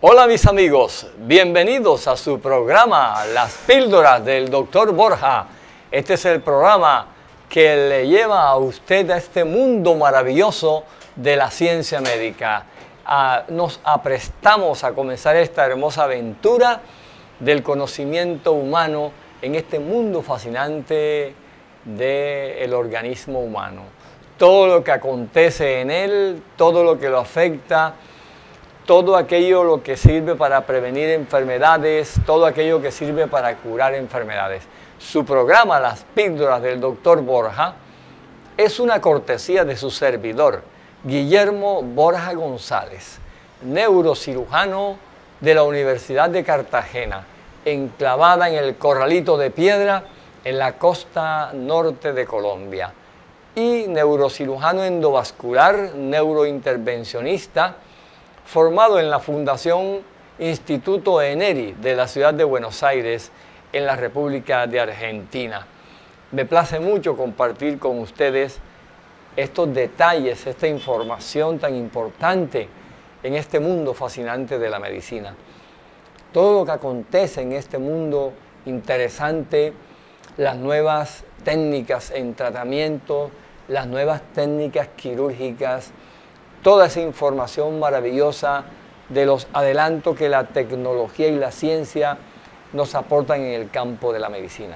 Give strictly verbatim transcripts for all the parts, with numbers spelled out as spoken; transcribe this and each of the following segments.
Hola mis amigos, bienvenidos a su programa Las Píldoras del doctor Borja. Este es el programa que le lleva a usted a este mundo maravilloso de la ciencia médica. Ah, nos aprestamos a comenzar esta hermosa aventura del conocimiento humano en este mundo fascinante del organismo humano. Todo lo que acontece en él, todo lo que lo afecta, todo aquello lo que sirve para prevenir enfermedades, todo aquello que sirve para curar enfermedades. Su programa, Las Píldoras del doctor Borja, es una cortesía de su servidor, Guillermo Borja González, neurocirujano de la Universidad de Cartagena, enclavada en el Corralito de Piedra, en la costa norte de Colombia, y neurocirujano endovascular, neurointervencionista, formado en la Fundación Instituto Eneri de la ciudad de Buenos Aires, en la República de Argentina. Me place mucho compartir con ustedes estos detalles, esta información tan importante en este mundo fascinante de la medicina. Todo lo que acontece en este mundo interesante, las nuevas técnicas en tratamiento, las nuevas técnicas quirúrgicas, toda esa información maravillosa de los adelantos que la tecnología y la ciencia nos aportan en el campo de la medicina.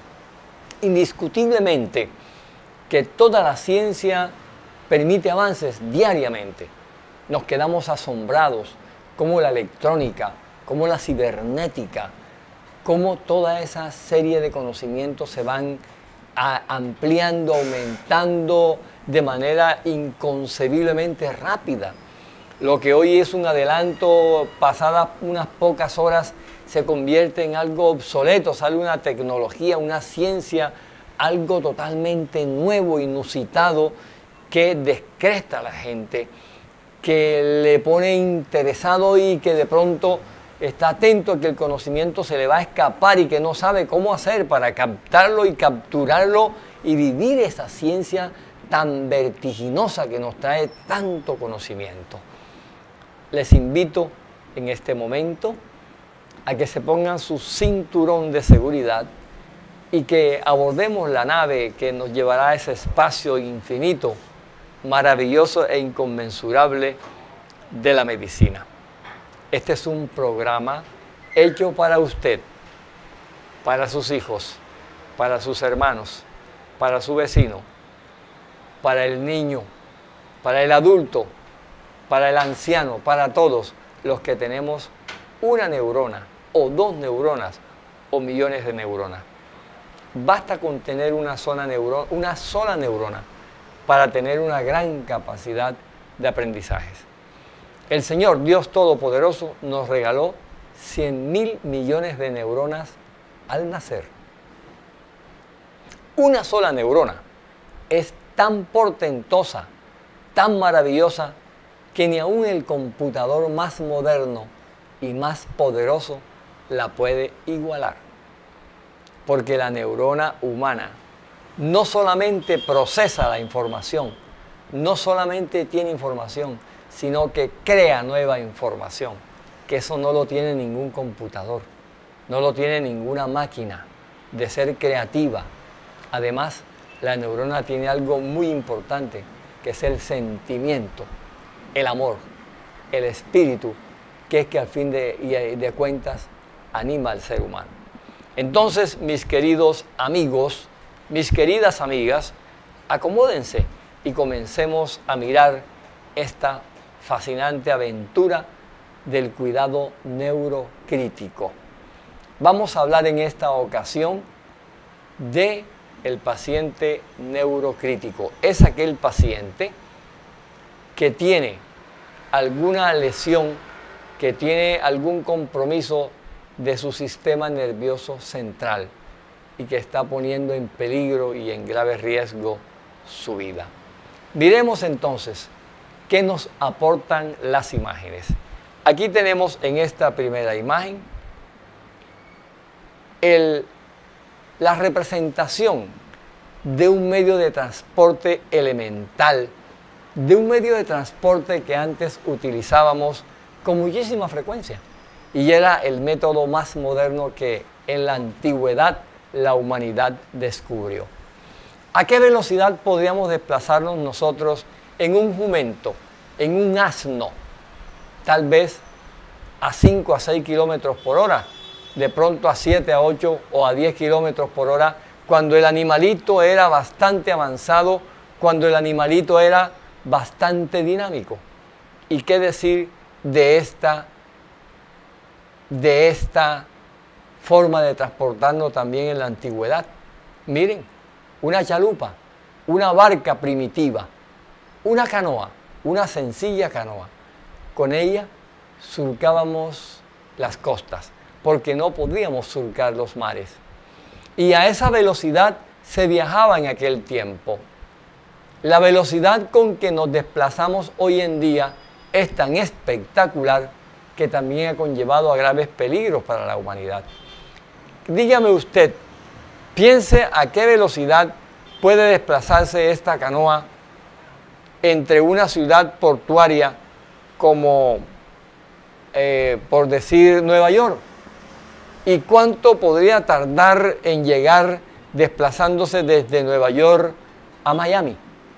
Indiscutiblemente que toda la ciencia permite avances diariamente. Nos quedamos asombrados cómo la electrónica, cómo la cibernética, cómo toda esa serie de conocimientos se van a, ampliando, aumentando de manera inconcebiblemente rápida. Lo que hoy es un adelanto, pasadas unas pocas horas, se convierte en algo obsoleto, sale una tecnología, una ciencia, algo totalmente nuevo, inusitado, que descresta a la gente, que le pone interesado y que de pronto está atento a que el conocimiento se le va a escapar y que no sabe cómo hacer para captarlo y capturarlo y vivir esa ciencia tan vertiginosa que nos trae tanto conocimiento. Les invito en este momento a que se pongan su cinturón de seguridad y que abordemos la nave que nos llevará a ese espacio infinito, maravilloso e inconmensurable de la medicina. Este es un programa hecho para usted, para sus hijos, para sus hermanos, para su vecino, para el niño, para el adulto, para el anciano, para todos los que tenemos una neurona o dos neuronas o millones de neuronas. Basta con tener una sola neurona, una sola neurona para tener una gran capacidad de aprendizajes. El Señor Dios Todopoderoso nos regaló cien mil millones de neuronas al nacer. Una sola neurona es tan portentosa, tan maravillosa, que ni aún el computador más moderno y más poderoso la puede igualar. Porque la neurona humana no solamente procesa la información, no solamente tiene información, sino que crea nueva información, que eso no lo tiene ningún computador, no lo tiene ninguna máquina de ser creativa. Además, la neurona tiene algo muy importante, que es el sentimiento, el amor, el espíritu, que es que al fin de, de cuentas anima al ser humano. Entonces, mis queridos amigos, mis queridas amigas, acomódense y comencemos a mirar esta fascinante aventura del cuidado neurocrítico. Vamos a hablar en esta ocasión de el paciente neurocrítico. Es aquel paciente que tiene alguna lesión, que tiene algún compromiso de su sistema nervioso central y que está poniendo en peligro y en grave riesgo su vida. Miremos entonces qué nos aportan las imágenes. Aquí tenemos en esta primera imagen el, la representación de un medio de transporte elemental, de un medio de transporte que antes utilizábamos con muchísima frecuencia. Y era el método más moderno que en la antigüedad la humanidad descubrió. ¿A qué velocidad podríamos desplazarnos nosotros en un jumento, en un asno? Tal vez a cinco a seis kilómetros por hora, de pronto a siete a ocho o a diez kilómetros por hora, cuando el animalito era bastante avanzado, cuando el animalito era bastante dinámico. ¿Y qué decir de esta, de esta forma de transportarnos también en la antigüedad? Miren, una chalupa, una barca primitiva, una canoa, una sencilla canoa. Con ella surcábamos las costas, porque no podíamos surcar los mares. Y a esa velocidad se viajaba en aquel tiempo. La velocidad con que nos desplazamos hoy en día es tan espectacular que también ha conllevado a graves peligros para la humanidad. Dígame usted, piense a qué velocidad puede desplazarse esta canoa entre una ciudad portuaria como, eh, por decir, Nueva York. ¿Y cuánto podría tardar en llegar desplazándose desde Nueva York a Miami?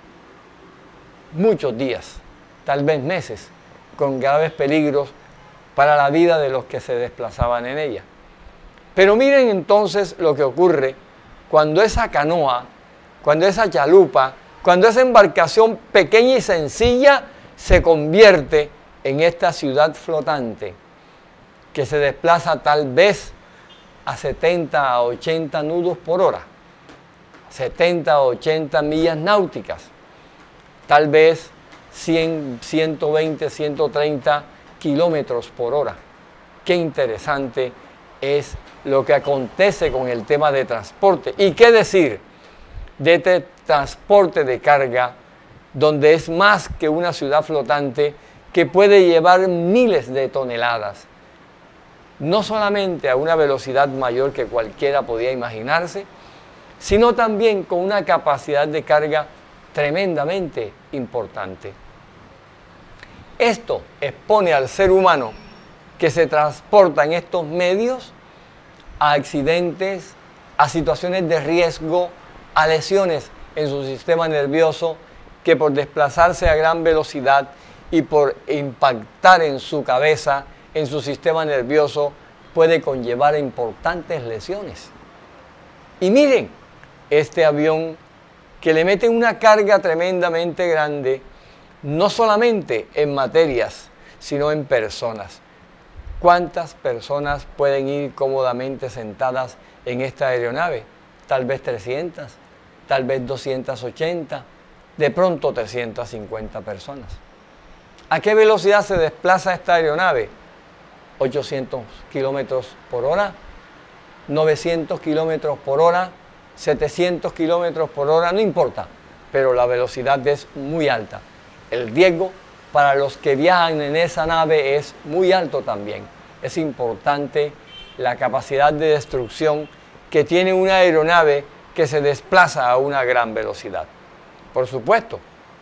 Muchos días, tal vez meses, con graves peligros para la vida de los que se desplazaban en ella. Pero miren entonces lo que ocurre cuando esa canoa, cuando esa chalupa, cuando esa embarcación pequeña y sencilla se convierte en esta ciudad flotante que se desplaza tal vez a setenta a ochenta nudos por hora, setenta a ochenta millas náuticas, tal vez cien, ciento veinte, ciento treinta kilómetros por hora. Qué interesante es lo que acontece con el tema de transporte. ¿Y qué decir de este transporte de carga, donde es más que una ciudad flotante que puede llevar miles de toneladas? No solamente a una velocidad mayor que cualquiera podía imaginarse, sino también con una capacidad de carga tremendamente importante. Esto expone al ser humano que se transporta en estos medios a accidentes, a situaciones de riesgo, a lesiones en su sistema nervioso, que por desplazarse a gran velocidad y por impactar en su cabeza, en su sistema nervioso, puede conllevar importantes lesiones. Y miren, este avión que le mete una carga tremendamente grande, no solamente en materias, sino en personas. ¿Cuántas personas pueden ir cómodamente sentadas en esta aeronave? Tal vez trescientas, tal vez doscientas ochenta, de pronto trescientas cincuenta personas. ¿A qué velocidad se desplaza esta aeronave? ochocientos kilómetros por hora, novecientos kilómetros por hora, setecientos kilómetros por hora, no importa, pero la velocidad es muy alta. El riesgo para los que viajan en esa nave es muy alto también. Es importante la capacidad de destrucción que tiene una aeronave que se desplaza a una gran velocidad. Por supuesto,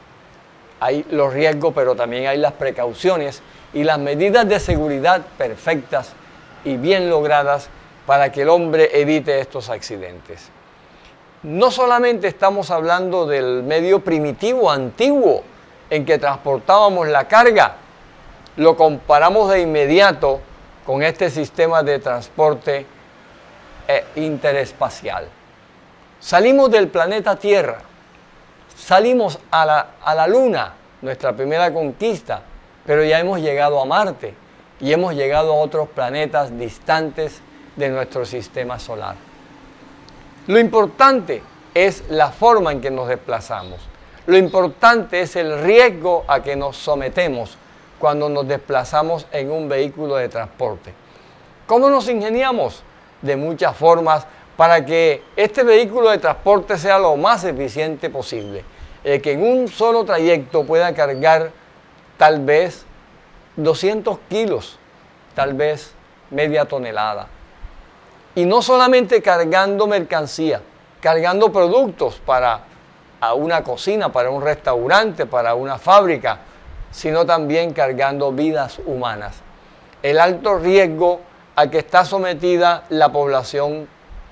hay los riesgos, pero también hay las precauciones y las medidas de seguridad perfectas y bien logradas para que el hombre evite estos accidentes. No solamente estamos hablando del medio primitivo, antiguo, en que transportábamos la carga, lo comparamos de inmediato con este sistema de transporte eh, interespacial. Salimos del planeta Tierra, salimos a la, a la Luna, nuestra primera conquista, pero ya hemos llegado a Marte y hemos llegado a otros planetas distantes de nuestro sistema solar. Lo importante es la forma en que nos desplazamos. Lo importante es el riesgo a que nos sometemos cuando nos desplazamos en un vehículo de transporte. ¿Cómo nos ingeniamos? De muchas formas para que este vehículo de transporte sea lo más eficiente posible. Eh, que en un solo trayecto pueda cargar tal vez doscientos kilos, tal vez media tonelada. Y no solamente cargando mercancía, cargando productos para a una cocina, para un restaurante, para una fábrica, sino también cargando vidas humanas. El alto riesgo al que está sometida la población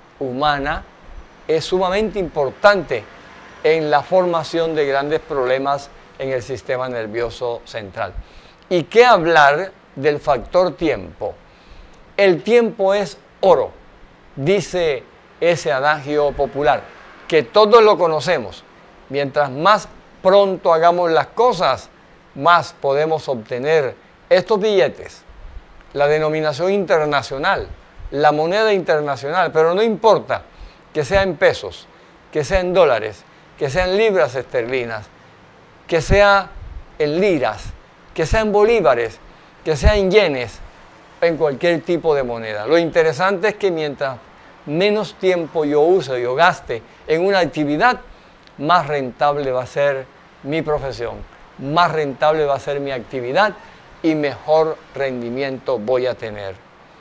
humana es sumamente importante en la formación de grandes problemas en el sistema nervioso central. ¿Y qué hablar del factor tiempo? El tiempo es oro, dice ese adagio popular, que todos lo conocemos. Mientras más pronto hagamos las cosas, más podemos obtener estos billetes, la denominación internacional, la moneda internacional, pero no importa que sea en pesos, que sea en dólares, que sea en libras esterlinas, que sea en liras, que sea en bolívares, que sea en yenes, en cualquier tipo de moneda. Lo interesante es que mientras menos tiempo yo use, yo gaste en una actividad, más rentable va a ser mi profesión, más rentable va a ser mi actividad y mejor rendimiento voy a tener.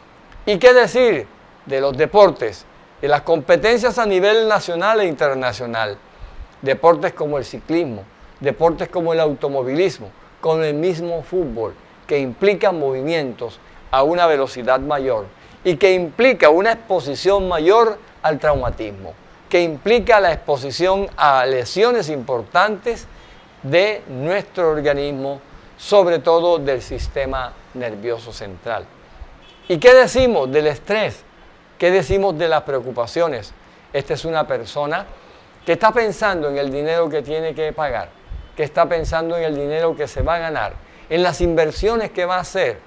¿Y qué decir de los deportes? De las competencias a nivel nacional e internacional. Deportes como el ciclismo, deportes como el automovilismo, como el mismo fútbol, que implican movimientos a una velocidad mayor y que implica una exposición mayor al traumatismo, que implica la exposición a lesiones importantes de nuestro organismo, sobre todo del sistema nervioso central. ¿Y qué decimos del estrés? ¿Qué decimos de las preocupaciones? Esta es una persona que está pensando en el dinero que tiene que pagar, que está pensando en el dinero que se va a ganar, en las inversiones que va a hacer,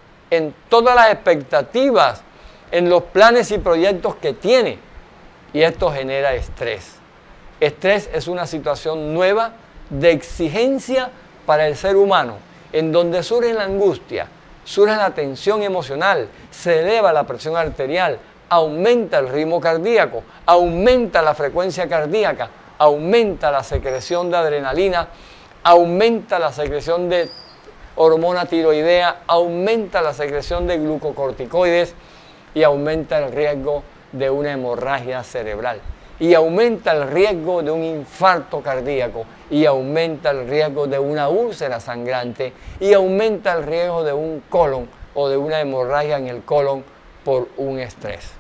en todas las expectativas, en los planes y proyectos que tiene. Y esto genera estrés. Estrés es una situación nueva de exigencia para el ser humano, en donde surge la angustia, surge la tensión emocional, se eleva la presión arterial, aumenta el ritmo cardíaco, aumenta la frecuencia cardíaca, aumenta la secreción de adrenalina, aumenta la secreción de hormona tiroidea, aumenta la secreción de glucocorticoides y aumenta el riesgo de una hemorragia cerebral. Y aumenta el riesgo de un infarto cardíaco, y aumenta el riesgo de una úlcera sangrante, y aumenta el riesgo de un colon o de una hemorragia en el colon por un estrés.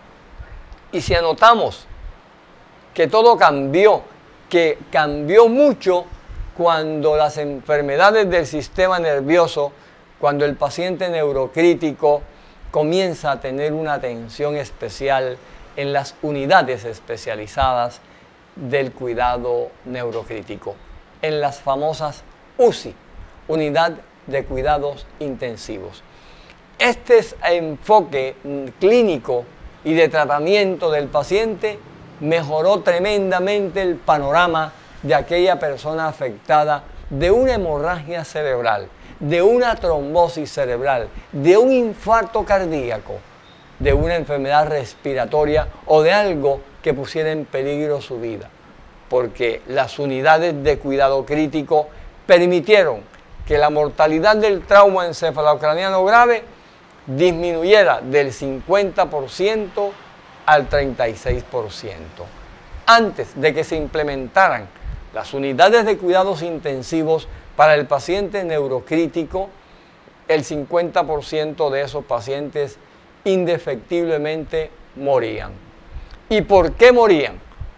Y si anotamos que todo cambió, que cambió mucho cuando las enfermedades del sistema nervioso, cuando el paciente neurocrítico comienza a tener una atención especial en las unidades especializadas del cuidado neurocrítico, en las famosas U C I, Unidad de Cuidados Intensivos. Este enfoque clínico y de tratamiento del paciente mejoró tremendamente el panorama de aquella persona afectada de una hemorragia cerebral, de una trombosis cerebral, de un infarto cardíaco, de una enfermedad respiratoria o de algo que pusiera en peligro su vida, porque las unidades de cuidado crítico permitieron que la mortalidad del trauma encefalocraniano grave disminuyera del cincuenta por ciento al treinta y seis por ciento. Antes de que se implementaran las unidades de cuidados intensivos para el paciente neurocrítico, el cincuenta por ciento de esos pacientes indefectiblemente morían. ¿Y por qué morían?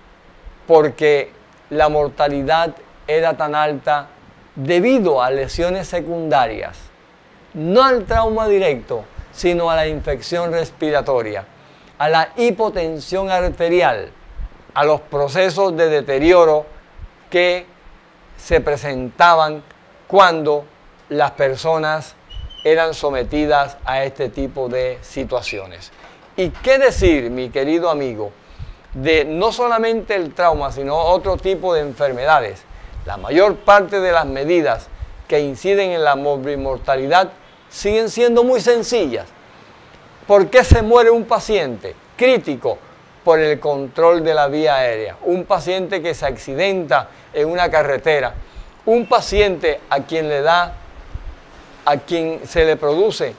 Porque la mortalidad era tan alta debido a lesiones secundarias, no al trauma directo, sino a la infección respiratoria, a la hipotensión arterial, a los procesos de deterioro que se presentaban cuando las personas eran sometidas a este tipo de situaciones. ¿Y qué decir, mi querido amigo, de no solamente el trauma, sino otro tipo de enfermedades? La mayor parte de las medidas que inciden en la morbimortalidad siguen siendo muy sencillas. ¿Por qué se muere un paciente crítico? Por el control de la vía aérea. Un paciente que se accidenta en una carretera. Un paciente a quien le da, a quien se le produce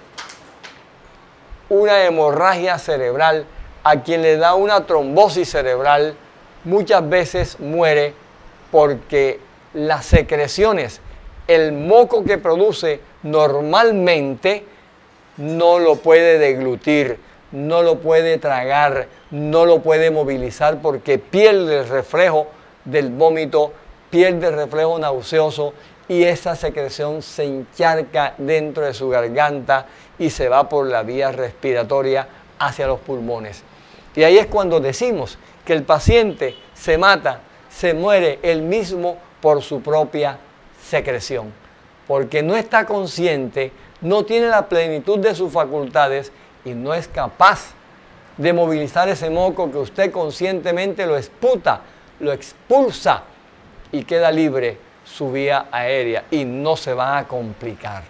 una hemorragia cerebral, a quien le da una trombosis cerebral, muchas veces muere porque las secreciones el moco que produce normalmente no lo puede deglutir, no lo puede tragar, no lo puede movilizar porque pierde el reflejo del vómito, pierde el reflejo nauseoso y esa secreción se encharca dentro de su garganta y se va por la vía respiratoria hacia los pulmones. Y ahí es cuando decimos que el paciente se mata, se muere él mismo por su propia secreción, porque no está consciente, no tiene la plenitud de sus facultades y no es capaz de movilizar ese moco que usted conscientemente lo exputa, lo expulsa y queda libre su vía aérea y no se va a complicar.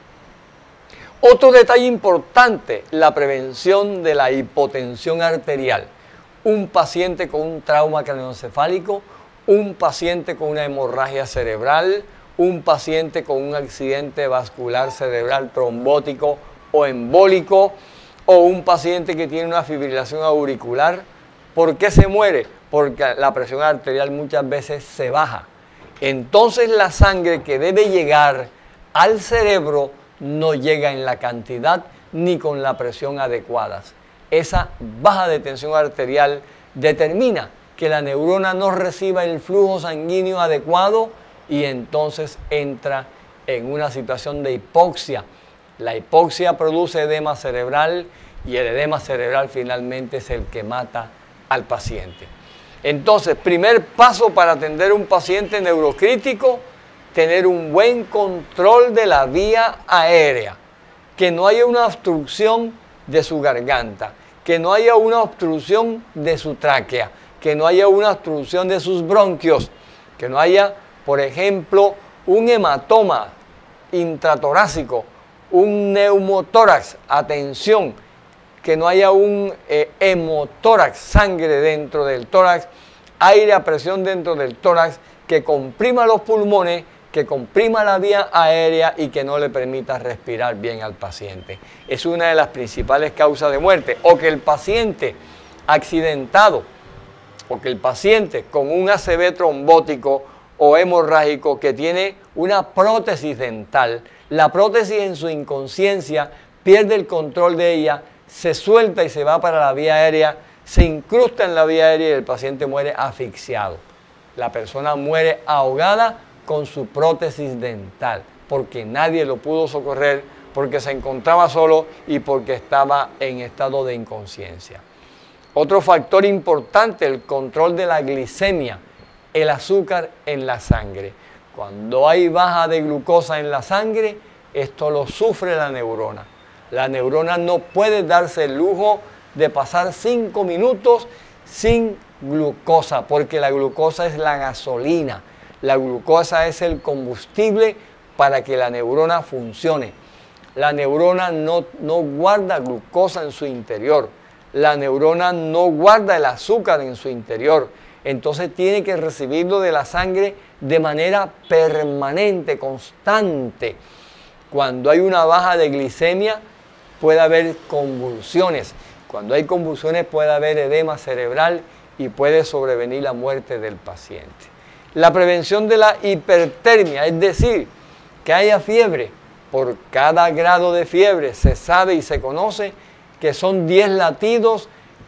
Otro detalle importante, la prevención de la hipotensión arterial. Un paciente con un trauma craneoencefálico, un paciente con una hemorragia cerebral, un paciente con un accidente vascular cerebral trombótico o embólico, o un paciente que tiene una fibrilación auricular. ¿Por qué se muere? Porque la presión arterial muchas veces se baja. Entonces la sangre que debe llegar al cerebro no llega en la cantidad ni con la presión adecuadas. Esa baja de tensión arterial determina que la neurona no reciba el flujo sanguíneo adecuado y entonces entra en una situación de hipoxia. La hipoxia produce edema cerebral y el edema cerebral finalmente es el que mata al paciente. Entonces, primer paso para atender un paciente neurocrítico, tener un buen control de la vía aérea, que no haya una obstrucción de su garganta, que no haya una obstrucción de su tráquea, que no haya una obstrucción de sus bronquios, que no haya, por ejemplo, un hematoma intratorácico, un neumotórax, atención, que no haya un eh, hemotórax, sangre dentro del tórax, aire a presión dentro del tórax, que comprima los pulmones, que comprima la vía aérea y que no le permita respirar bien al paciente. Es una de las principales causas de muerte. O que el paciente accidentado, o que el paciente con un A C V trombótico o hemorrágico que tiene una prótesis dental, la prótesis en su inconsciencia pierde el control de ella, se suelta y se va para la vía aérea, se incrusta en la vía aérea y el paciente muere asfixiado. La persona muere ahogada con su prótesis dental, porque nadie lo pudo socorrer, porque se encontraba solo y porque estaba en estado de inconsciencia. Otro factor importante, el control de la glicemia, el azúcar en la sangre. Cuando hay baja de glucosa en la sangre, esto lo sufre la neurona. La neurona no puede darse el lujo de pasar cinco minutos sin glucosa, porque la glucosa es la gasolina. La glucosa es el combustible para que la neurona funcione. La neurona no, no guarda glucosa en su interior. La neurona no guarda el azúcar en su interior. Entonces tiene que recibirlo de la sangre de manera permanente, constante. Cuando hay una baja de glicemia, puede haber convulsiones. Cuando hay convulsiones puede haber edema cerebral y puede sobrevenir la muerte del paciente. La prevención de la hipertermia, es decir, que haya fiebre. Por cada grado de fiebre se sabe y se conoce que son diez latidos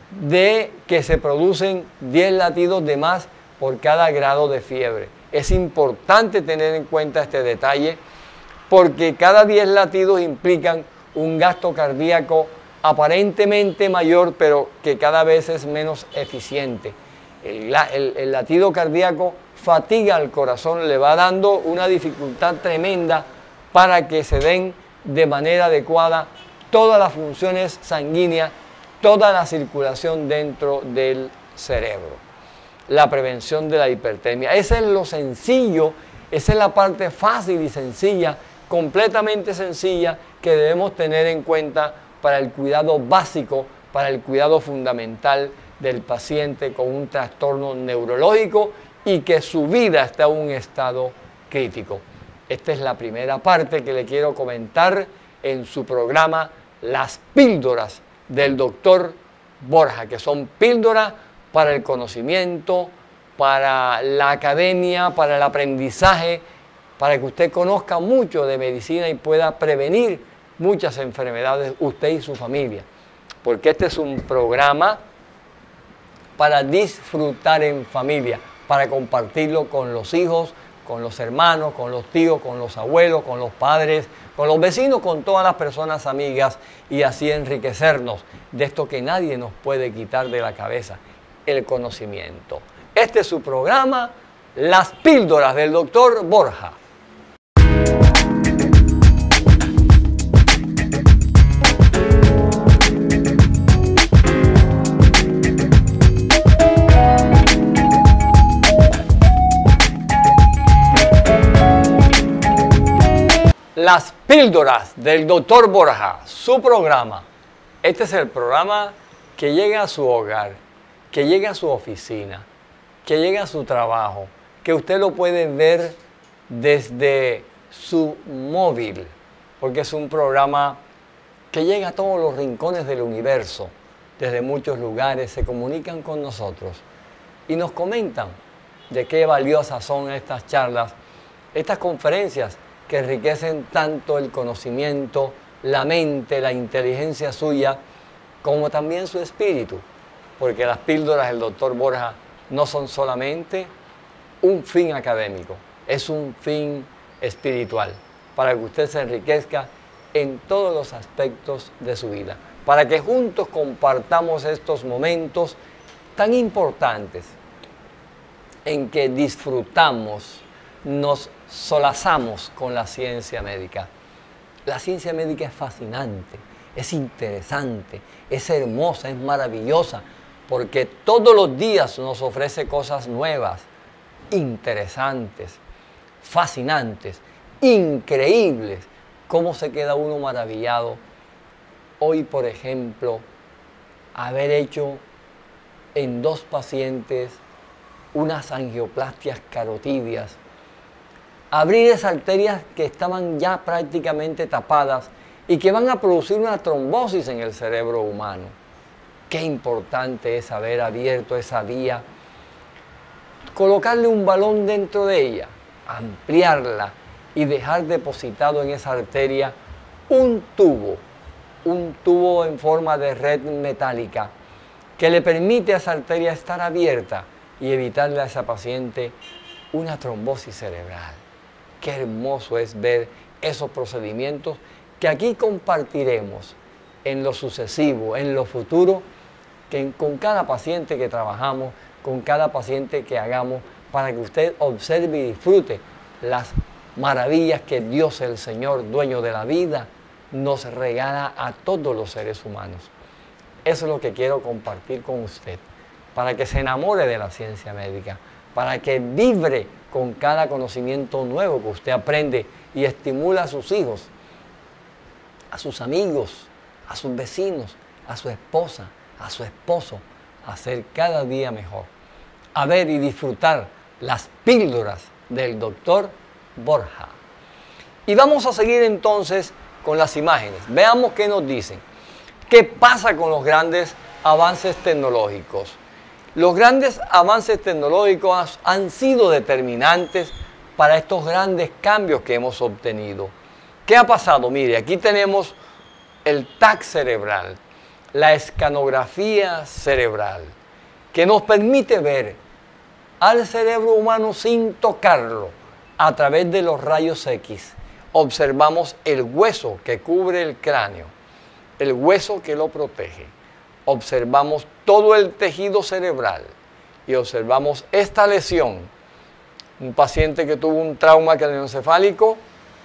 de que se producen diez latidos de más por cada grado de fiebre. Es importante tener en cuenta este detalle porque cada diez latidos implican un gasto cardíaco aparentemente mayor, pero que cada vez es menos eficiente. El, el, el latido cardíaco fatiga al corazón, le va dando una dificultad tremenda para que se den de manera adecuada todas las funciones sanguíneas, toda la circulación dentro del cerebro. La prevención de la hipertermia. Ese es lo sencillo, esa es la parte fácil y sencilla, completamente sencilla, que debemos tener en cuenta para el cuidado básico, para el cuidado fundamental del paciente con un trastorno neurológico y que su vida está en un estado crítico. Esta es la primera parte que le quiero comentar en su programa Las Píldoras del doctor Borja, que son píldoras para el conocimiento, para la academia, para el aprendizaje para que usted conozca mucho de medicina y pueda prevenir muchas enfermedades usted y su familia. Porque este es un programa para disfrutar en familia, para compartirlo con los hijos, con los hermanos, con los tíos, con los abuelos, con los padres, con los vecinos, con todas las personas amigas y así enriquecernos de esto que nadie nos puede quitar de la cabeza, el conocimiento. Este es su programa, Las Píldoras del doctor Borja. Las Píldoras del doctor Borja, su programa. Este es el programa que llega a su hogar, que llega a su oficina, que llega a su trabajo, que usted lo puede ver desde su móvil, porque es un programa que llega a todos los rincones del universo, desde muchos lugares, se comunican con nosotros y nos comentan de qué valiosas son estas charlas, estas conferencias que enriquecen tanto el conocimiento, la mente, la inteligencia suya, como también su espíritu, porque las píldoras del doctor Borja no son solamente un fin académico, es un fin espiritual, para que usted se enriquezca en todos los aspectos de su vida, para que juntos compartamos estos momentos tan importantes en que disfrutamos, nos solazamos con la ciencia médica. La ciencia médica es fascinante, es interesante, es hermosa, es maravillosa, porque todos los días nos ofrece cosas nuevas, interesantes, fascinantes, increíbles. ¿Cómo se queda uno maravillado? Hoy, por ejemplo, haber hecho en dos pacientes unas angioplastias carotidias, abrir esas arterias que estaban ya prácticamente tapadas y que van a producir una trombosis en el cerebro humano. Qué importante es haber abierto esa vía, colocarle un balón dentro de ella, ampliarla y dejar depositado en esa arteria un tubo, un tubo en forma de red metálica que le permite a esa arteria estar abierta y evitarle a esa paciente una trombosis cerebral. Qué hermoso es ver esos procedimientos que aquí compartiremos en lo sucesivo, en lo futuro, que con cada paciente que trabajamos, con cada paciente que hagamos, para que usted observe y disfrute las maravillas que Dios, el Señor, dueño de la vida, nos regala a todos los seres humanos. Eso es lo que quiero compartir con usted, para que se enamore de la ciencia médica, para que vibre con cada conocimiento nuevo que usted aprende y estimula a sus hijos, a sus amigos, a sus vecinos, a su esposa, a su esposo, a ser cada día mejor, a ver y disfrutar las píldoras del doctor Borja. Y vamos a seguir entonces con las imágenes. Veamos qué nos dicen. ¿Qué pasa con los grandes avances tecnológicos? Los grandes avances tecnológicos han sido determinantes para estos grandes cambios que hemos obtenido. ¿Qué ha pasado? Mire, aquí tenemos el T A C cerebral, la escanografía cerebral, que nos permite ver al cerebro humano sin tocarlo a través de los rayos X. Observamos el hueso que cubre el cráneo, el hueso que lo protege. Observamos todo el tejido cerebral y observamos esta lesión. Un paciente que tuvo un trauma craneoencefálico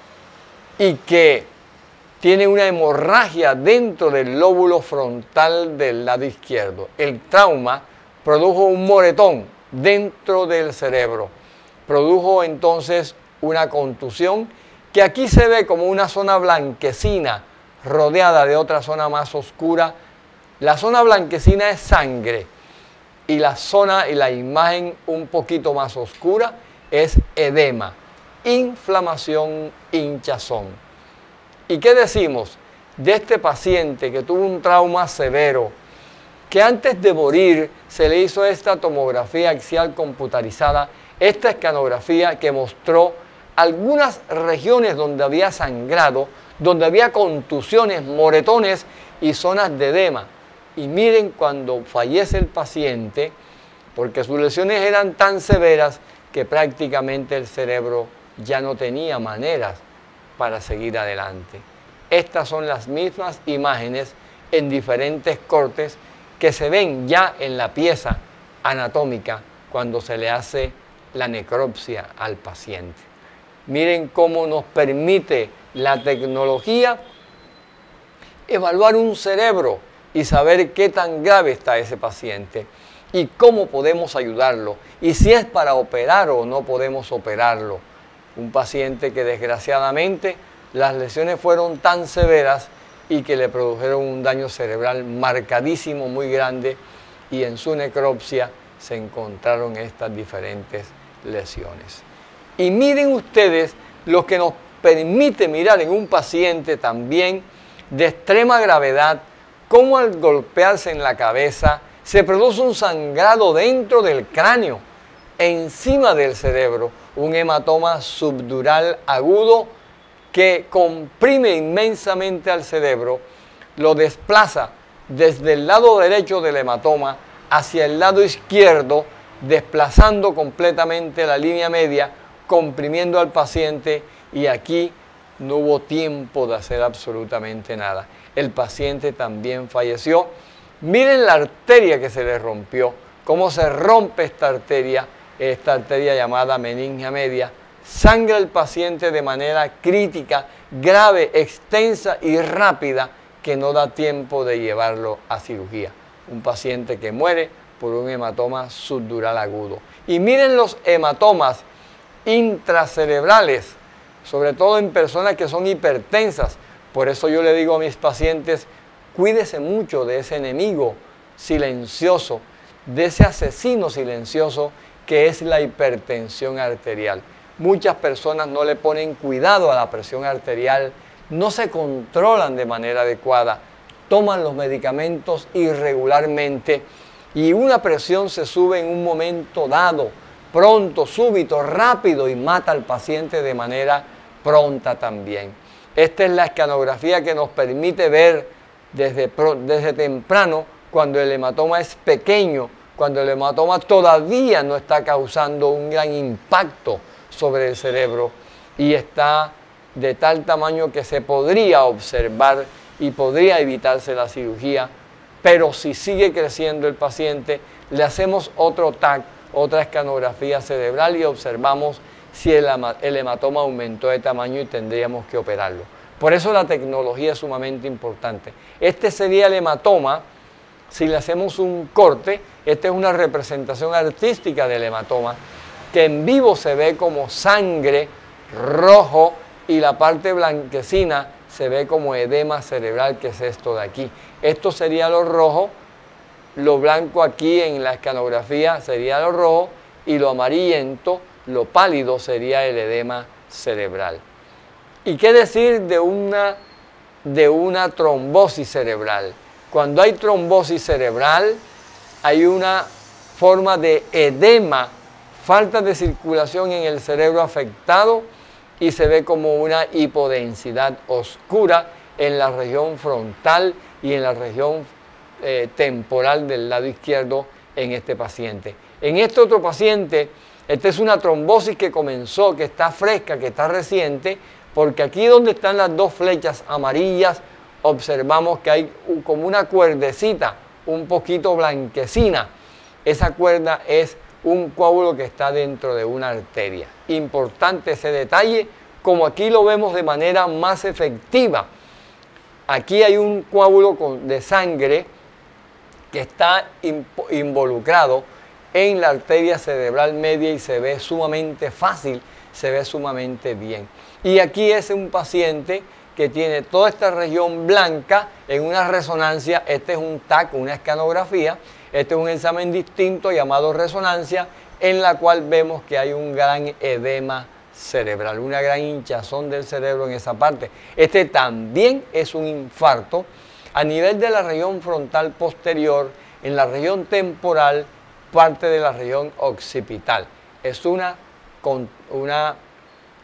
y que tiene una hemorragia dentro del lóbulo frontal del lado izquierdo. El trauma produjo un moretón dentro del cerebro. Produjo entonces una contusión que aquí se ve como una zona blanquecina rodeada de otra zona más oscura. La zona blanquecina es sangre y la zona y la imagen un poquito más oscura es edema, inflamación, hinchazón. ¿Y qué decimos de este paciente que tuvo un trauma severo, que antes de morir se le hizo esta tomografía axial computarizada, esta escanografía que mostró algunas regiones donde había sangrado, donde había contusiones, moretones y zonas de edema. Y miren cuando fallece el paciente, porque sus lesiones eran tan severas que prácticamente el cerebro ya no tenía maneras para seguir adelante. Estas son las mismas imágenes en diferentes cortes que se ven ya en la pieza anatómica cuando se le hace la necropsia al paciente. Miren cómo nos permite la tecnología evaluar un cerebro y saber qué tan grave está ese paciente y cómo podemos ayudarlo y si es para operar o no podemos operarlo. Un paciente que desgraciadamente las lesiones fueron tan severas y que le produjeron un daño cerebral marcadísimo, muy grande, y en su necropsia se encontraron estas diferentes lesiones. Y miren ustedes lo que nos permite mirar en un paciente también de extrema gravedad, cómo al golpearse en la cabeza se produce un sangrado dentro del cráneo, encima del cerebro, un hematoma subdural agudo que comprime inmensamente al cerebro, lo desplaza desde el lado derecho del hematoma hacia el lado izquierdo, desplazando completamente la línea media, comprimiendo al paciente, y aquí no hubo tiempo de hacer absolutamente nada. El paciente también falleció. Miren la arteria que se le rompió, cómo se rompe esta arteria, esta arteria llamada meningia media. Sangra el paciente de manera crítica, grave, extensa y rápida, que no da tiempo de llevarlo a cirugía. Un paciente que muere por un hematoma subdural agudo. Y miren los hematomas intracerebrales, sobre todo en personas que son hipertensas. Por eso yo le digo a mis pacientes, cuídese mucho de ese enemigo silencioso, de ese asesino silencioso que es la hipertensión arterial. Muchas personas no le ponen cuidado a la presión arterial, no se controlan de manera adecuada, toman los medicamentos irregularmente y una presión se sube en un momento dado, pronto, súbito, rápido, y mata al paciente de manera pronta también. Esta es la escanografía que nos permite ver desde, desde temprano cuando el hematoma es pequeño, cuando el hematoma todavía no está causando un gran impacto sobre el cerebro y está de tal tamaño que se podría observar y podría evitarse la cirugía, pero si sigue creciendo el paciente, le hacemos otro T A C, otra escanografía cerebral, y observamos si el, el hematoma aumentó de tamaño y tendríamos que operarlo. Por eso la tecnología es sumamente importante. Este sería el hematoma. Si le hacemos un corte, esta es una representación artística del hematoma, que en vivo se ve como sangre rojo y la parte blanquecina se ve como edema cerebral, que es esto de aquí. Esto sería lo rojo, lo blanco aquí en la escanografía sería lo rojo y lo amarillento, lo pálido, sería el edema cerebral. ¿Y qué decir de una, de una trombosis cerebral? Cuando hay trombosis cerebral, hay una forma de edema, falta de circulación en el cerebro afectado, y se ve como una hipodensidad oscura en la región frontal y en la región eh, temporal del lado izquierdo en este paciente. En este otro paciente, esta es una trombosis que comenzó, que está fresca, que está reciente, porque aquí donde están las dos flechas amarillas, observamos que hay como una cuerdecita un poquito blanquecina. Esa cuerda es un coágulo que está dentro de una arteria. Importante ese detalle, como aquí lo vemos de manera más efectiva. Aquí hay un coágulo de sangre que está involucrado en la arteria cerebral media y se ve sumamente fácil, se ve sumamente bien. Y aquí es un paciente que tiene toda esta región blanca en una resonancia. Este es un T A C, una escanografía. Este es un examen distinto llamado resonancia, en la cual vemos que hay un gran edema cerebral, una gran hinchazón del cerebro en esa parte. Este también es un infarto a nivel de la región frontal posterior, en la región temporal, parte de la región occipital. Es una, una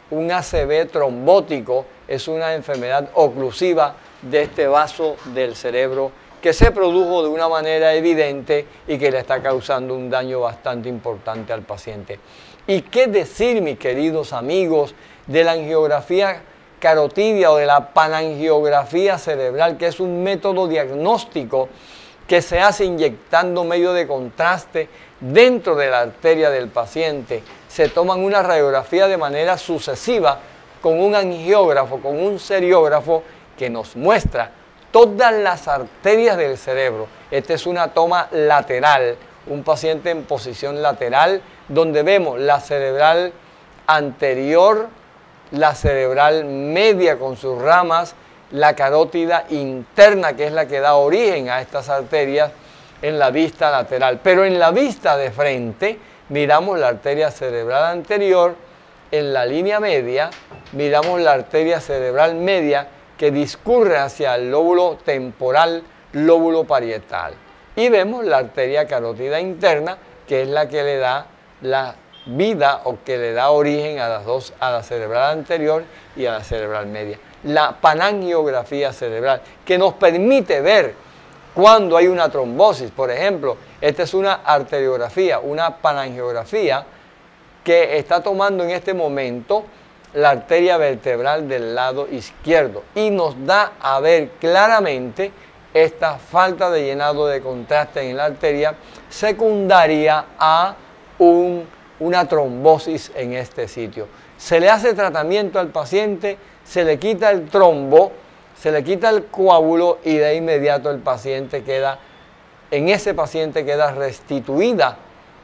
un A C V trombótico, es una enfermedad oclusiva de este vaso del cerebro que se produjo de una manera evidente y que le está causando un daño bastante importante al paciente. ¿Y qué decir, mis queridos amigos, de la angiografía carotidia o de la panangiografía cerebral, que es un método diagnóstico que se hace inyectando medio de contraste dentro de la arteria del paciente? Se toman una radiografía de manera sucesiva con un angiógrafo, con un seriógrafo que nos muestra todas las arterias del cerebro. Esta es una toma lateral, un paciente en posición lateral, donde vemos la cerebral anterior, la cerebral media con sus ramas, la carótida interna, que es la que da origen a estas arterias, en la vista lateral. Pero en la vista de frente miramos la arteria cerebral anterior, en la línea media miramos la arteria cerebral media que discurre hacia el lóbulo temporal, lóbulo parietal. Y vemos la arteria carótida interna, que es la que le da la vida o que le da origen a las dos, a la cerebral anterior y a la cerebral media. La panangiografía cerebral, que nos permite ver cuando hay una trombosis. Por ejemplo, esta es una arteriografía, una panangiografía que está tomando en este momento la arteria vertebral del lado izquierdo y nos da a ver claramente esta falta de llenado de contraste en la arteria secundaria a un, una trombosis en este sitio. Se le hace tratamiento al paciente, se le quita el trombo, se le quita el coágulo y de inmediato el paciente queda, en ese paciente queda restituida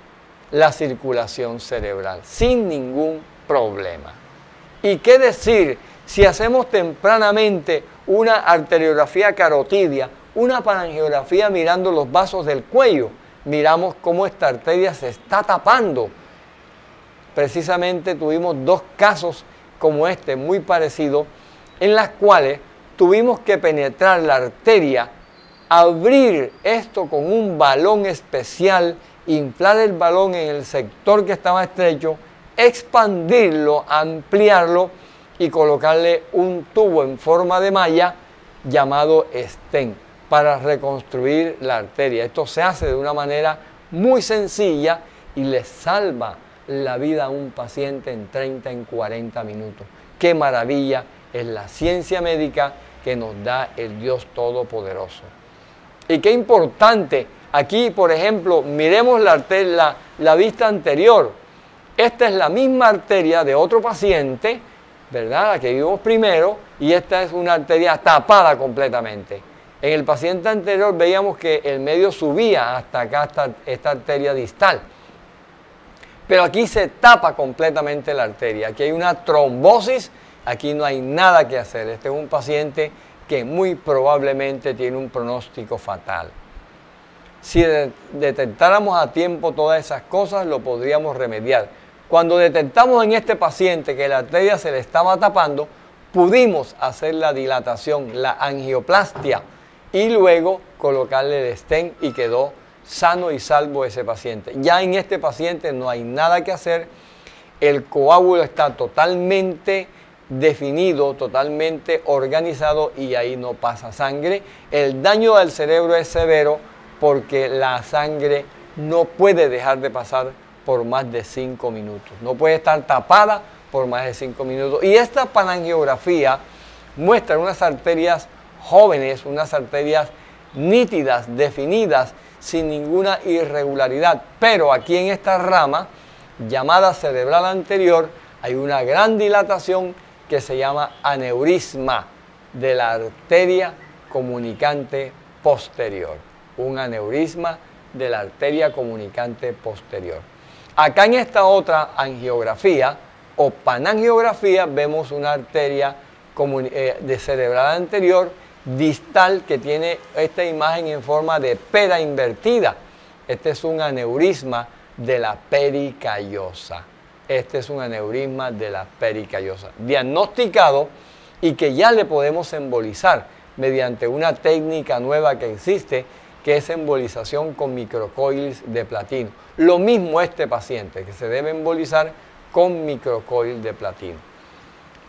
la circulación cerebral sin ningún problema. ¿Y qué decir si hacemos tempranamente una arteriografía carotidia, una panangiografía mirando los vasos del cuello? Miramos cómo esta arteria se está tapando. Precisamente tuvimos dos casos como este, muy parecidos, en las cuales tuvimos que penetrar la arteria, abrir esto con un balón especial, inflar el balón en el sector que estaba estrecho, expandirlo, ampliarlo y colocarle un tubo en forma de malla llamado stent para reconstruir la arteria. Esto se hace de una manera muy sencilla y le salva la vida a un paciente en treinta, en cuarenta minutos. ¡Qué maravilla es la ciencia médica que nos da el Dios Todopoderoso! Y qué importante, aquí por ejemplo, miremos la, arteria, la, la vista anterior. Esta es la misma arteria de otro paciente, ¿verdad? La que vimos primero, y esta es una arteria tapada completamente. En el paciente anterior veíamos que el medio subía hasta acá, hasta esta arteria distal. Pero aquí se tapa completamente la arteria. Aquí hay una trombosis, aquí no hay nada que hacer. Este es un paciente que muy probablemente tiene un pronóstico fatal. Si de- detectáramos a tiempo todas esas cosas, lo podríamos remediar. Cuando detectamos en este paciente que la arteria se le estaba tapando, pudimos hacer la dilatación, la angioplastia, y luego colocarle el stent y quedó sano y salvo ese paciente. Ya en este paciente no hay nada que hacer, el coágulo está totalmente definido, totalmente organizado y ahí no pasa sangre. El daño al cerebro es severo porque la sangre no puede dejar de pasar por más de cinco minutos. No puede estar tapada por más de cinco minutos. Y esta panangiografía muestra unas arterias jóvenes, unas arterias nítidas, definidas, sin ninguna irregularidad. Pero aquí en esta rama, llamada cerebral anterior, hay una gran dilatación que se llama aneurisma de la arteria comunicante posterior. Un aneurisma de la arteria comunicante posterior. Acá en esta otra angiografía o panangiografía vemos una arteria de cerebral anterior distal que tiene esta imagen en forma de pera invertida. Este es un aneurisma de la pericallosa. Este es un aneurisma de la pericallosa, diagnosticado y que ya le podemos embolizar mediante una técnica nueva que existe, que es embolización con microcoils de platino. Lo mismo este paciente, que se debe embolizar con microcoil de platino.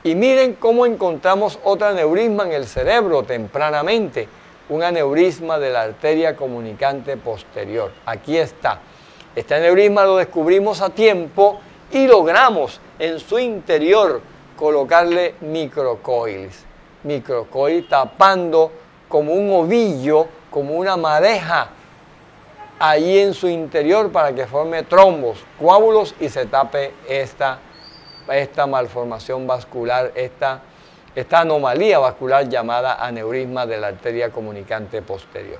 Y miren cómo encontramos otro aneurisma en el cerebro tempranamente, un aneurisma de la arteria comunicante posterior. Aquí está. Este aneurisma lo descubrimos a tiempo y logramos en su interior colocarle microcoiles. Microcoil tapando como un ovillo, como una madeja, ahí en su interior para que forme trombos, coágulos y se tape esta, esta malformación vascular, esta, esta anomalía vascular llamada aneurisma de la arteria comunicante posterior.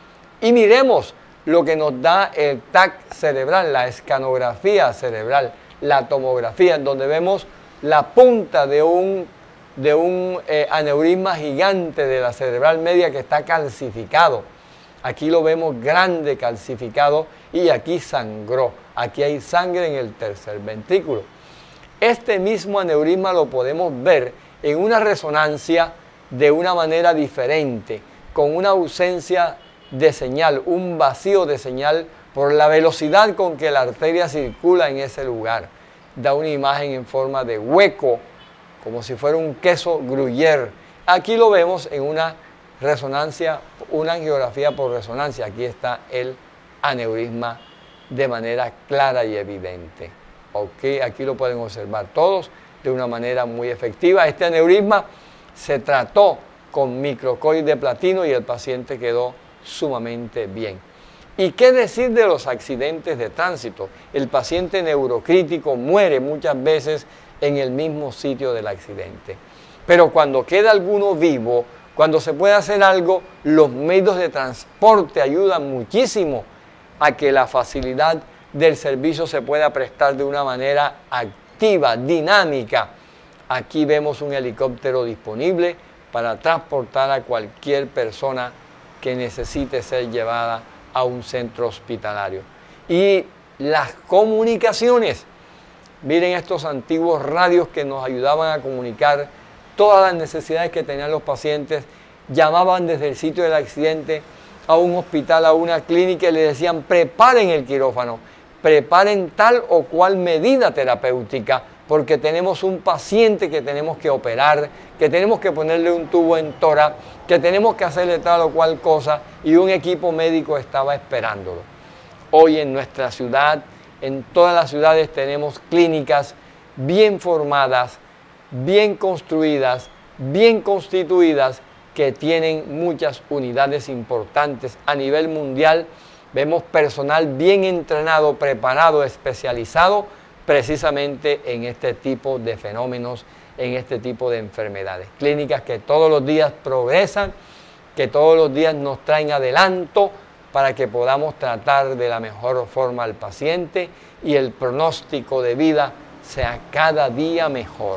Y miremos lo que nos da el T A C cerebral, la escanografía cerebral, la tomografía, en donde vemos la punta de un, de un eh, aneurisma gigante de la cerebral media que está calcificado. Aquí lo vemos grande, calcificado, y aquí sangró. Aquí hay sangre en el tercer ventrículo. Este mismo aneurisma lo podemos ver en una resonancia de una manera diferente, con una ausencia de señal, un vacío de señal por la velocidad con que la arteria circula en ese lugar. Da una imagen en forma de hueco, como si fuera un queso gruyère. Aquí lo vemos en una resonancia, una angiografía por resonancia. Aquí está el aneurisma de manera clara y evidente. Okay, aquí lo pueden observar todos de una manera muy efectiva. Este aneurisma se trató con microcoil de platino y el paciente quedó sumamente bien. ¿Y qué decir de los accidentes de tránsito? El paciente neurocrítico muere muchas veces en el mismo sitio del accidente. Pero cuando queda alguno vivo, cuando se puede hacer algo, los medios de transporte ayudan muchísimo a que la facilidad del servicio se pueda prestar de una manera activa, dinámica. Aquí vemos un helicóptero disponible para transportar a cualquier persona que necesite ser llevada a un centro hospitalario. Y las comunicaciones, miren estos antiguos radios que nos ayudaban a comunicar todas las necesidades que tenían los pacientes, llamaban desde el sitio del accidente a un hospital, a una clínica y le decían: preparen el quirófano, preparen tal o cual medida terapéutica, porque tenemos un paciente que tenemos que operar, que tenemos que ponerle un tubo en tórax, que tenemos que hacerle tal o cual cosa, y un equipo médico estaba esperándolo. Hoy en nuestra ciudad, en todas las ciudades, tenemos clínicas bien formadas, bien construidas, bien constituidas, que tienen muchas unidades importantes a nivel mundial. Vemos personal bien entrenado, preparado, especializado precisamente en este tipo de fenómenos, en este tipo de enfermedades. Clínicas que todos los días progresan, que todos los días nos traen adelanto para que podamos tratar de la mejor forma al paciente y el pronóstico de vida sea cada día mejor.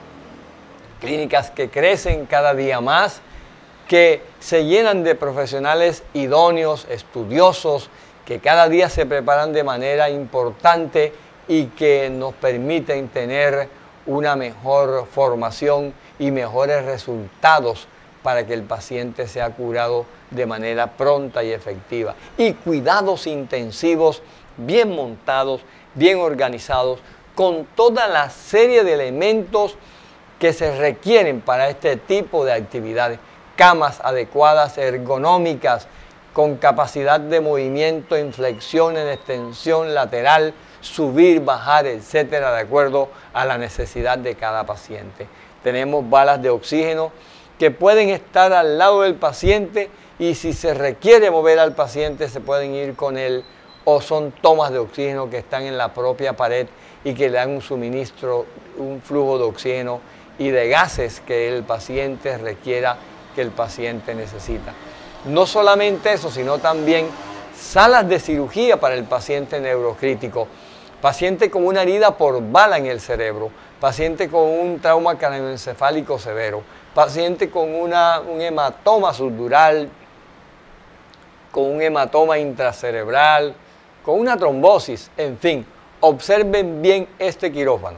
Clínicas que crecen cada día más, que se llenan de profesionales idóneos, estudiosos, que cada día se preparan de manera importante y que nos permiten tener una mejor formación y mejores resultados para que el paciente sea curado de manera pronta y efectiva. Y cuidados intensivos bien montados, bien organizados, con toda la serie de elementos que se requieren para este tipo de actividades. Camas adecuadas, ergonómicas, con capacidad de movimiento, inflexión, en extensión lateral, subir, bajar, etcétera, de acuerdo a la necesidad de cada paciente. Tenemos balas de oxígeno que pueden estar al lado del paciente y si se requiere mover al paciente se pueden ir con él, o son tomas de oxígeno que están en la propia pared y que le dan un suministro, un flujo de oxígeno y de gases que el paciente requiera, que el paciente necesita. No solamente eso, sino también salas de cirugía para el paciente neurocrítico, paciente con una herida por bala en el cerebro, paciente con un trauma craneoencefálico severo, paciente con una, un hematoma subdural, con un hematoma intracerebral, con una trombosis, en fin, observen bien este quirófano.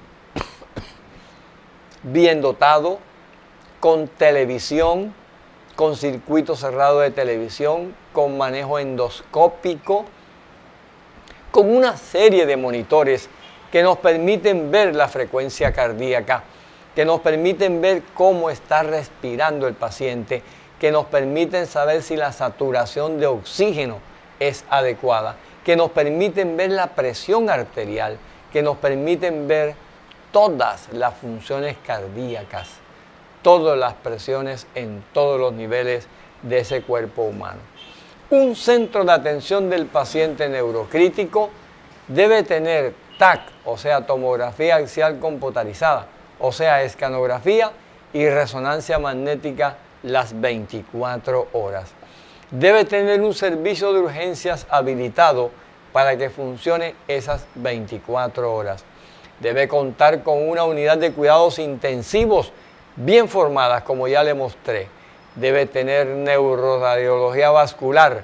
Bien dotado, con televisión, con circuito cerrado de televisión, con manejo endoscópico, con una serie de monitores que nos permiten ver la frecuencia cardíaca, que nos permiten ver cómo está respirando el paciente, que nos permiten saber si la saturación de oxígeno es adecuada, que nos permiten ver la presión arterial, que nos permiten ver todas las funciones cardíacas, todas las presiones en todos los niveles de ese cuerpo humano. Un centro de atención del paciente neurocrítico debe tener T A C, o sea, tomografía axial computarizada, o sea, escanografía y resonancia magnética las veinticuatro horas. Debe tener un servicio de urgencias habilitado para que funcione esas veinticuatro horas. Debe contar con una unidad de cuidados intensivos bien formadas, como ya le mostré. Debe tener neuroradiología vascular,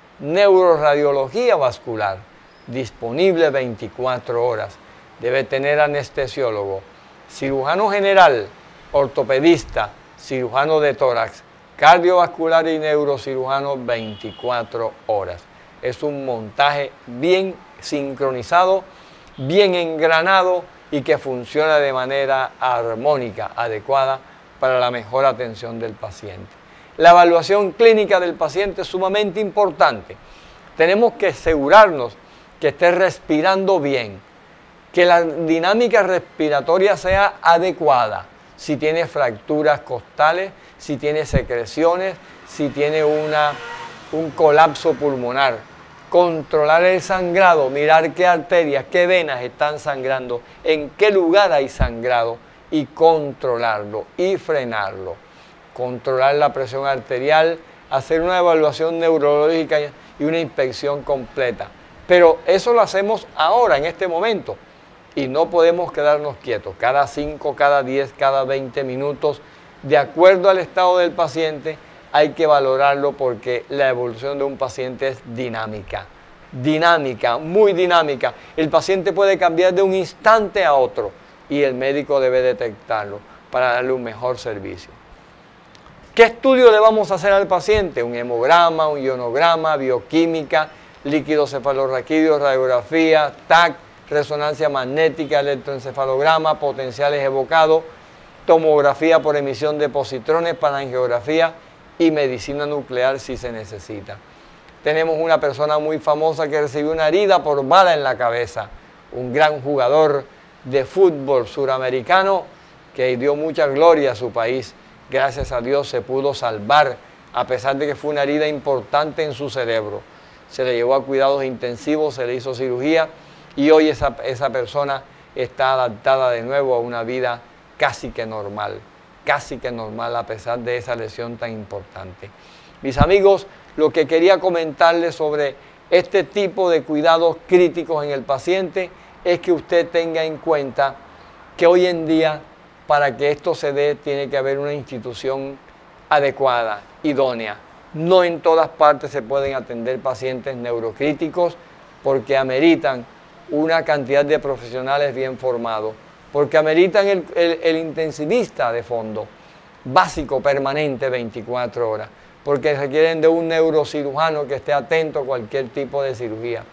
neuroradiología vascular, disponible veinticuatro horas. Debe tener anestesiólogo, cirujano general, ortopedista, cirujano de tórax, cardiovascular y neurocirujano veinticuatro horas. Es un montaje bien sincronizado, bien engranado y que funciona de manera armónica, adecuada para la mejor atención del paciente. La evaluación clínica del paciente es sumamente importante. Tenemos que asegurarnos que esté respirando bien, que la dinámica respiratoria sea adecuada, si tiene fracturas costales, si tiene secreciones, si tiene una, un colapso pulmonar. Controlar el sangrado, mirar qué arterias, qué venas están sangrando, en qué lugar hay sangrado y controlarlo y frenarlo. Controlar la presión arterial, hacer una evaluación neurológica y una inspección completa. Pero eso lo hacemos ahora, en este momento, y no podemos quedarnos quietos. Cada cinco, cada diez, cada veinte minutos, de acuerdo al estado del paciente, hay que valorarlo porque la evolución de un paciente es dinámica. Dinámica, muy dinámica. El paciente puede cambiar de un instante a otro y el médico debe detectarlo para darle un mejor servicio. ¿Qué estudio le vamos a hacer al paciente? Un hemograma, un ionograma, bioquímica, líquido cefalorraquídeo, radiografía, T A C, resonancia magnética, electroencefalograma, potenciales evocados, tomografía por emisión de positrones, panangiografía y medicina nuclear si se necesita. Tenemos una persona muy famosa que recibió una herida por bala en la cabeza, un gran jugador de fútbol suramericano que dio mucha gloria a su país. Gracias a Dios se pudo salvar, a pesar de que fue una herida importante en su cerebro. Se le llevó a cuidados intensivos, se le hizo cirugía y hoy esa, esa persona está adaptada de nuevo a una vida casi que normal, casi que normal a pesar de esa lesión tan importante. Mis amigos, lo que quería comentarles sobre este tipo de cuidados críticos en el paciente es que usted tenga en cuenta que hoy en día, para que esto se dé, tiene que haber una institución adecuada, idónea. No en todas partes se pueden atender pacientes neurocríticos porque ameritan una cantidad de profesionales bien formados, porque ameritan el, el, el intensivista de fondo, básico, permanente, veinticuatro horas, porque requieren de un neurocirujano que esté atento a cualquier tipo de cirugía,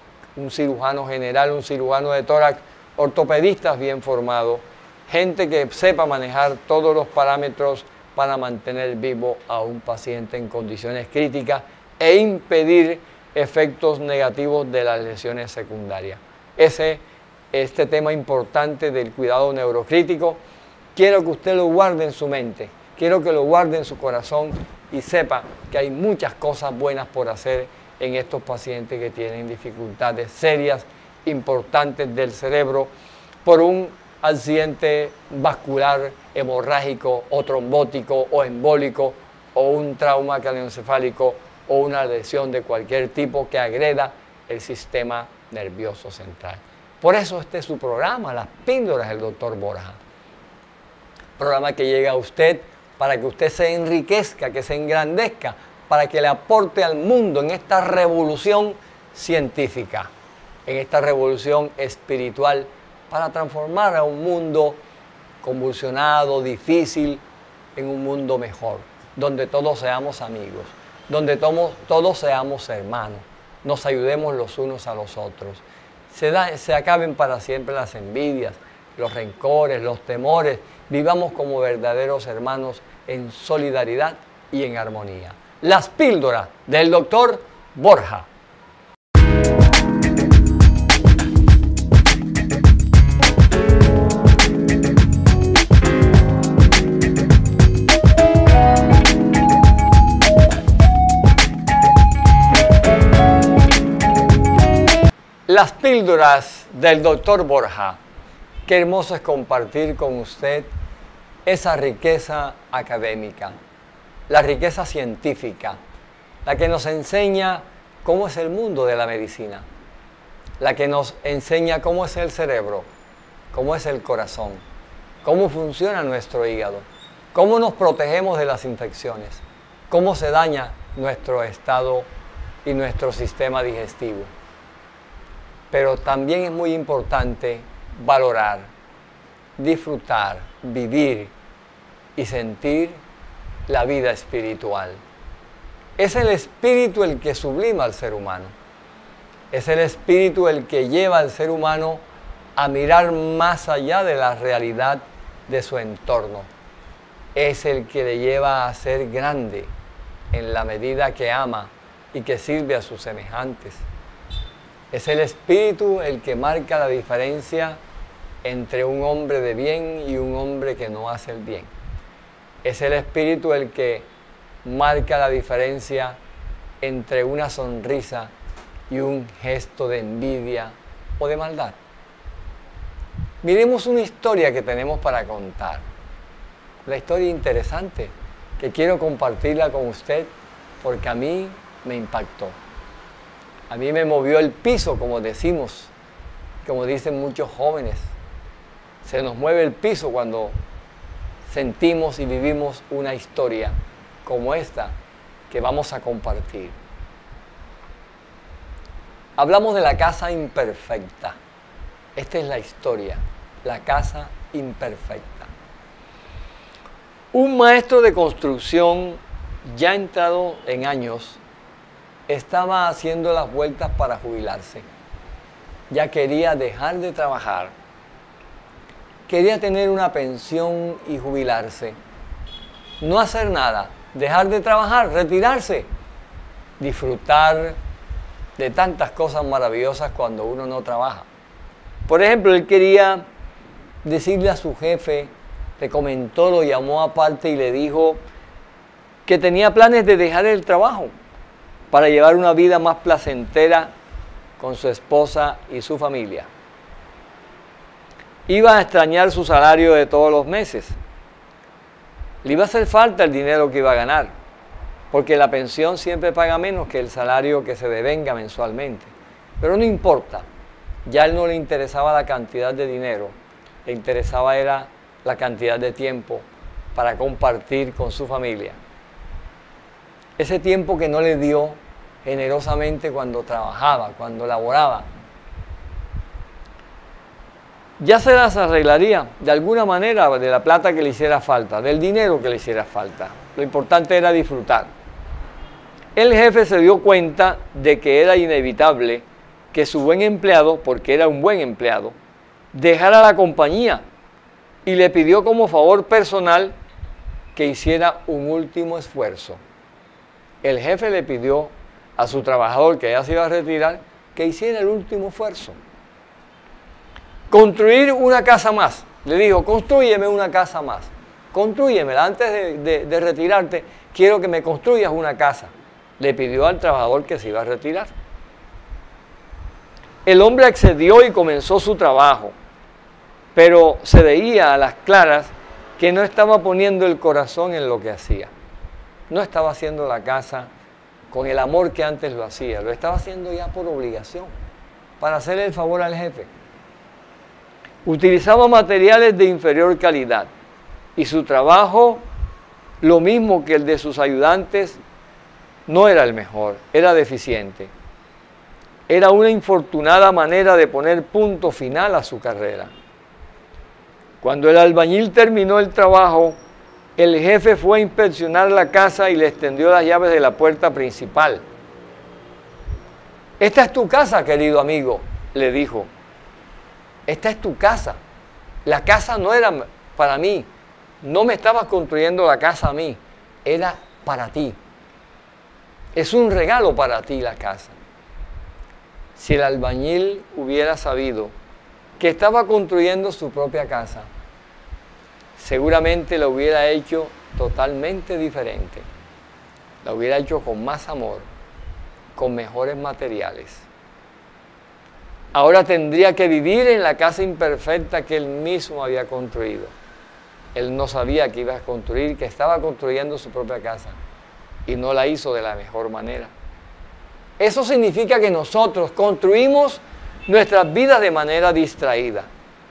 un cirujano general, un cirujano de tórax, ortopedistas bien formados, gente que sepa manejar todos los parámetros para mantener vivo a un paciente en condiciones críticas e impedir efectos negativos de las lesiones secundarias. Ese, este tema importante del cuidado neurocrítico, quiero que usted lo guarde en su mente, quiero que lo guarde en su corazón y sepa que hay muchas cosas buenas por hacer en estos pacientes que tienen dificultades serias, importantes del cerebro por un accidente vascular, hemorrágico o trombótico o embólico o un trauma craneoencefálico o una lesión de cualquier tipo que agreda el sistema nervioso central. Por eso este es su programa, Las Píldoras del doctor Borja. Programa que llega a usted para que usted se enriquezca, que se engrandezca, para que le aporte al mundo en esta revolución científica, en esta revolución espiritual, para transformar a un mundo convulsionado, difícil, en un mundo mejor, donde todos seamos amigos, donde todos, todos seamos hermanos, nos ayudemos los unos a los otros, se, da, se acaben para siempre las envidias, los rencores, los temores Vivamos como verdaderos hermanos en solidaridad y en armonía. Las píldoras del doctor Borja. Las píldoras del doctor Borja. Qué hermoso es compartir con usted esa riqueza académica, la riqueza científica, la que nos enseña cómo es el mundo de la medicina, la que nos enseña cómo es el cerebro, cómo es el corazón, cómo funciona nuestro hígado, cómo nos protegemos de las infecciones, cómo se daña nuestro estado y nuestro sistema digestivo. Pero también es muy importante valorar, disfrutar, vivir y sentir la vida espiritual. Es el espíritu el que sublima al ser humano. Es el espíritu el que lleva al ser humano a mirar más allá de la realidad de su entorno. Es el que le lleva a ser grande en la medida que ama y que sirve a sus semejantes. Es el espíritu el que marca la diferencia entre un hombre de bien y un hombre que no hace el bien. Es el espíritu el que marca la diferencia entre una sonrisa y un gesto de envidia o de maldad. Miremos una historia que tenemos para contar. La historia interesante que quiero compartirla con usted porque a mí me impactó. A mí me movió el piso, como decimos, como dicen muchos jóvenes. Se nos mueve el piso cuando sentimos y vivimos una historia como esta que vamos a compartir. Hablamos de la casa imperfecta. Esta es la historia, la casa imperfecta. Un maestro de construcción ya entrado en años estaba haciendo las vueltas para jubilarse. Ya quería dejar de trabajar. Quería tener una pensión y jubilarse. No hacer nada, dejar de trabajar, retirarse. Disfrutar de tantas cosas maravillosas cuando uno no trabaja. Por ejemplo, él quería decirle a su jefe, le comentó, lo llamó aparte y le dijo que tenía planes de dejar el trabajo para llevar una vida más placentera con su esposa y su familia. Iba a extrañar su salario de todos los meses. Le iba a hacer falta el dinero que iba a ganar, porque la pensión siempre paga menos que el salario que se devenga mensualmente. Pero no importa, ya a él no le interesaba la cantidad de dinero, le interesaba era la cantidad de tiempo para compartir con su familia. Ese tiempo que no le dio generosamente cuando trabajaba, cuando laboraba. Ya se las arreglaría de alguna manera de la plata que le hiciera falta, del dinero que le hiciera falta. Lo importante era disfrutar. El jefe se dio cuenta de que era inevitable que su buen empleado, porque era un buen empleado, dejara la compañía y le pidió como favor personal que hiciera un último esfuerzo. El jefe le pidió a su trabajador que ya se iba a retirar que hiciera el último esfuerzo. Construir una casa más. Le dijo, constrúyeme una casa más. Constrúyemela. Antes de, de, de retirarte, quiero que me construyas una casa. Le pidió al trabajador que se iba a retirar. El hombre accedió y comenzó su trabajo, pero se veía a las claras que no estaba poniendo el corazón en lo que hacía. No estaba haciendo la casa con el amor que antes lo hacía. Lo estaba haciendo ya por obligación, para hacerle el favor al jefe. Utilizaba materiales de inferior calidad y su trabajo, lo mismo que el de sus ayudantes, no era el mejor, era deficiente. Era una infortunada manera de poner punto final a su carrera. Cuando el albañil terminó el trabajo, el jefe fue a inspeccionar la casa y le extendió las llaves de la puerta principal. Esta es tu casa, querido amigo, le dijo. Esta es tu casa. La casa no era para mí, No me estabas construyendo la casa a mí, era para ti. Es un regalo para ti la casa. Si el albañil hubiera sabido que estaba construyendo su propia casa, seguramente lo hubiera hecho totalmente diferente. La hubiera hecho con más amor, con mejores materiales. Ahora tendría que vivir en la casa imperfecta que él mismo había construido. Él no sabía que iba a construir, que estaba construyendo su propia casa y no la hizo de la mejor manera. Eso significa que nosotros construimos nuestras vidas de manera distraída.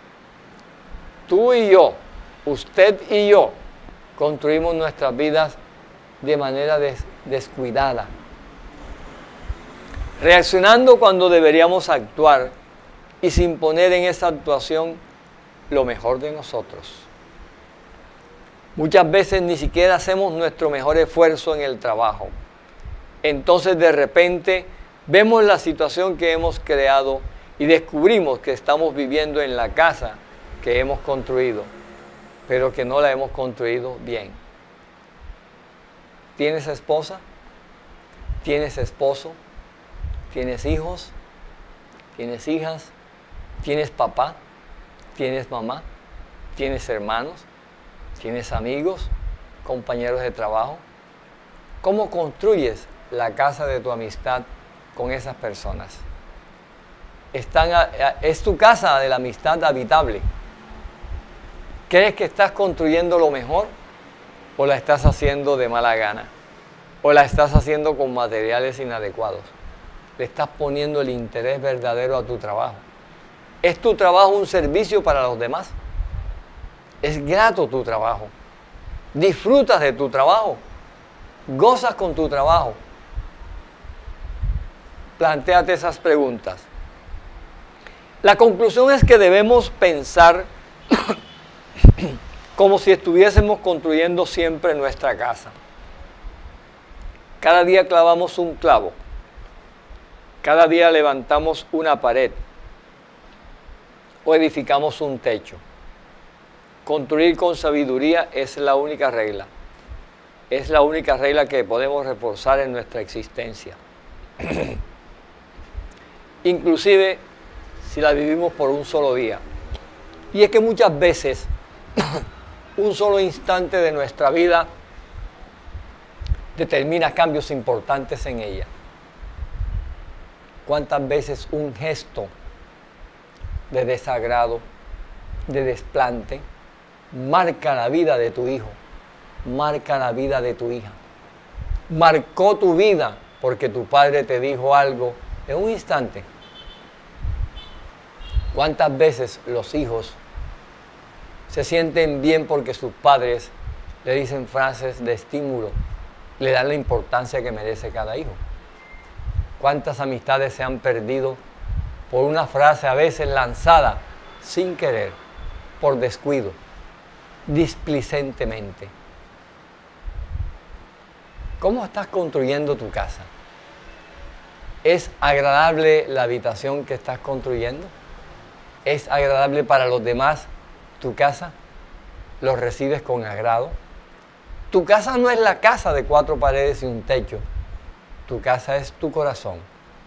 Tú y yo, usted y yo, construimos nuestras vidas de manera des- descuidada. Reaccionando cuando deberíamos actuar y sin poner en esa actuación lo mejor de nosotros. Muchas veces ni siquiera hacemos nuestro mejor esfuerzo en el trabajo. Entonces de repente vemos la situación que hemos creado y descubrimos que estamos viviendo en la casa que hemos construido, pero que no la hemos construido bien. ¿Tienes esposa? ¿Tienes esposo? ¿Tienes hijos? ¿Tienes hijas? ¿Tienes papá? ¿Tienes mamá? ¿Tienes hermanos? ¿Tienes amigos? ¿Compañeros de trabajo? ¿Cómo construyes la casa de tu amistad con esas personas? Están a, a, ¿Es tu casa de la amistad habitable? ¿Crees que estás construyendo lo mejor o la estás haciendo de mala gana? ¿O la estás haciendo con materiales inadecuados? ¿Le estás poniendo el interés verdadero a tu trabajo? ¿Es tu trabajo un servicio para los demás? ¿Es grato tu trabajo? ¿Disfrutas de tu trabajo? ¿Gozas con tu trabajo? Plantéate esas preguntas. La conclusión es que debemos pensar como si estuviésemos construyendo siempre nuestra casa. Cada día clavamos un clavo. Cada día levantamos una pared o edificamos un techo. Construir con sabiduría es la única regla. Es la única regla que podemos reforzar en nuestra existencia. Inclusive si la vivimos por un solo día. Y es que muchas veces un solo instante de nuestra vida determina cambios importantes en ella. ¿Cuántas veces un gesto de desagrado, de desplante, marca la vida de tu hijo, marca la vida de tu hija? Marcó tu vida porque tu padre te dijo algo en un instante. ¿Cuántas veces los hijos se sienten bien porque sus padres le dicen frases de estímulo, le dan la importancia que merece cada hijo? ¿Cuántas amistades se han perdido por una frase a veces lanzada sin querer, por descuido, displicentemente? ¿Cómo estás construyendo tu casa? ¿Es agradable la habitación que estás construyendo? ¿Es agradable para los demás tu casa? ¿Los recibes con agrado? Tu casa no es la casa de cuatro paredes y un techo. Tu casa es tu corazón.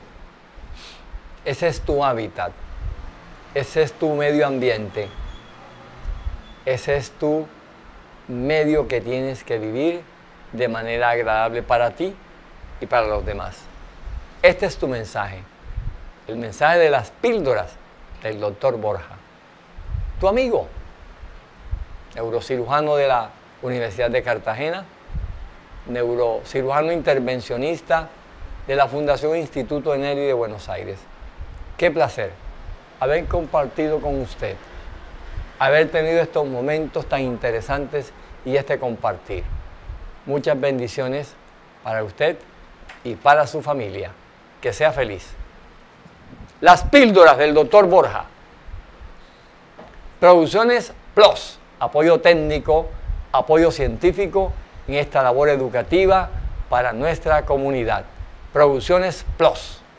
Ese es tu hábitat. Ese es tu medio ambiente. Ese es tu medio que tienes que vivir de manera agradable para ti y para los demás. Este es tu mensaje. El mensaje de las píldoras del doctor Borja. Tu amigo, neurocirujano de la Universidad de Cartagena, neurocirujano intervencionista de la Fundación Instituto Neri de Buenos Aires. Qué placer haber compartido con usted, haber tenido estos momentos tan interesantes y este compartir. Muchas bendiciones para usted y para su familia. Que sea feliz. Las píldoras del doctor Borja. Producciones Plus, apoyo técnico, apoyo científico en esta labor educativa para nuestra comunidad. Producciones Plus.